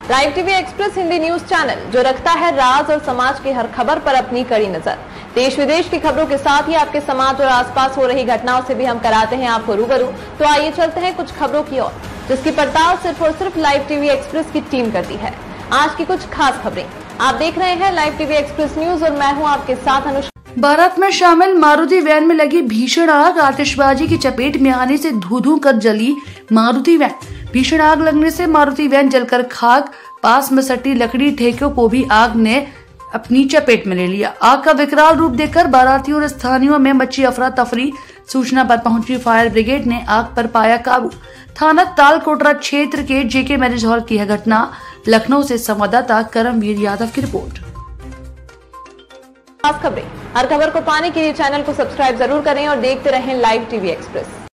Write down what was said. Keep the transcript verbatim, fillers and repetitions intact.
Live TV express Hindi news channel जो रखता है राज और समाज की हर खबर पर अपनी कड़ी नजर। देश विदेश की खबरों के साथ ही आपके समाज और आसपास हो रही घटनाओं से भी हम कराते हैं आपको रूबरू। तो आइए चलते हैं कुछ खबरों की ओर, जिसकी पड़ताल सिर्फ और सिर्फ लाइव टीवी एक्सप्रेस की टीम करती है। आज की कुछ खास खबरें आप देख रहे हैं लाइव टीवी एक्सप्रेस न्यूज और मैं हूँ आपके साथ अनुष्का। भारत में शामिल मारुति वैन में लगी भीषण आग, आतिशबाजी की चपेट में आने से धू धू कर जली मारुति वैन। भीषण आग लगने से मारुति वैन जलकर खाक, पास में सटी लकड़ी ठेकों को भी आग ने अपनी चपेट में ले लिया। आग का विकराल रूप देखकर बारातियों और स्थानीयों में मची अफरा तफरी। सूचना पर पहुंची फायर ब्रिगेड ने आग पर पाया काबू। थाना तालकोटरा क्षेत्र के जेके मैरिज हॉल की यह घटना। लखनऊ से संवाददाता करमवीर यादव की रिपोर्ट। खास खबरें, हर खबर को पाने के लिए चैनल को सब्सक्राइब जरूर करें और देखते रहें लाइव टीवी एक्सप्रेस।